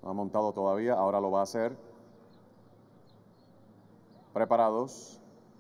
No ha montado todavía, ahora lo va a hacer. Preparados.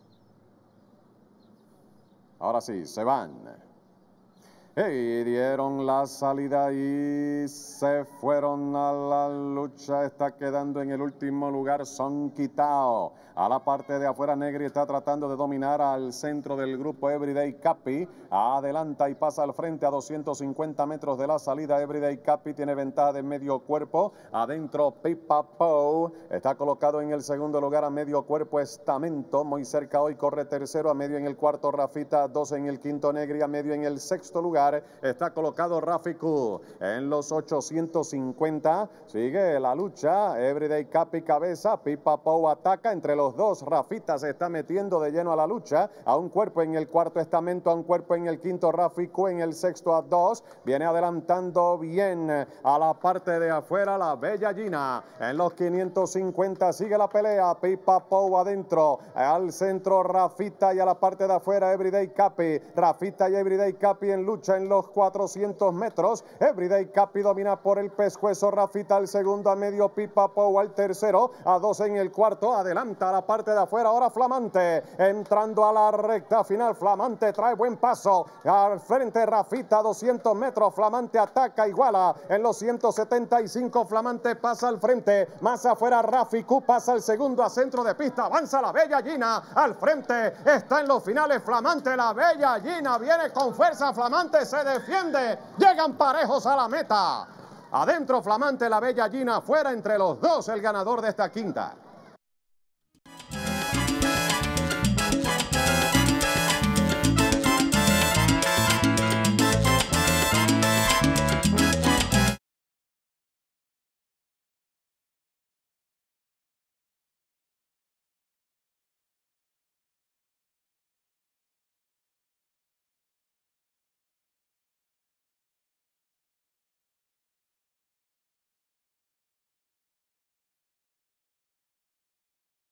Ahora sí, se van. Y dieron la salida y se fueron a la lucha. Está quedando en el último lugar Son Quitao. A la parte de afuera Negri está tratando de dominar al centro del grupo Everyday Capi. Adelanta y pasa al frente a 250 metros de la salida. Everyday Capi tiene ventaja de medio cuerpo. Adentro Pipapo está colocado en el segundo lugar a medio cuerpo. Estamento muy cerca hoy, corre tercero, a medio en el cuarto Rafita, 2 en el quinto Negri, a medio en el sexto lugar está colocado Rafiku. En los 850 sigue la lucha. Everyday Capi cabeza, Pipapo ataca. Entre los dos, Rafita se está metiendo de lleno a la lucha. A un cuerpo en el cuarto Estamento, a un cuerpo en el quinto Rafiku, en el sexto a 2. Viene adelantando bien a la parte de afuera la Bella Gina. En los 550 sigue la pelea. Pipapo adentro, al centro Rafita y a la parte de afuera Everyday Capi. Rafita y Everyday Capi en lucha en los 400 metros. Everyday Capi domina por el pescuezo. Rafita al segundo, a medio Pipapo al tercero, a 2 en el cuarto. Adelanta a la parte de afuera ahora Flamante, entrando a la recta final. Flamante trae buen paso al frente. Rafita 200 metros. Flamante ataca, iguala en los 175. Flamante pasa al frente, más afuera Rafiku pasa al segundo a centro de pista. Avanza la Bella Gina al frente, está en los finales Flamante. La Bella Gina viene con fuerza. Flamante se defiende, llegan parejos a la meta. Adentro Flamante, la Bella Gina, fuera entre los dos el ganador de esta quinta.